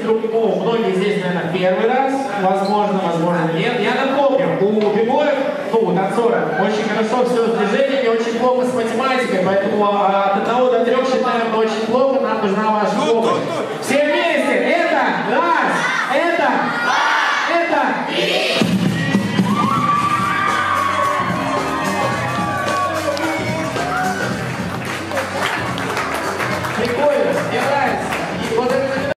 ну, многие здесь, наверное, первый раз, возможно, нет. Я напомню, у бибоев, ну, у танцора, очень хорошо все с движениями, очень плохо с математикой, поэтому от 1 до 3 считаем очень плохо, нам нужна ваша помощь.